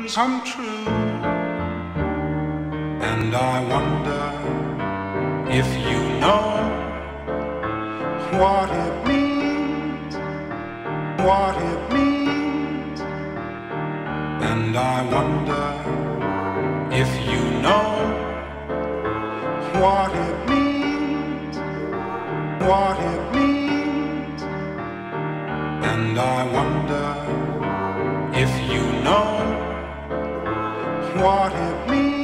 come true. And I wonder if you know what it means, what it means. And I wonder if you know what it means, what it means. And I wonder if you know what it means.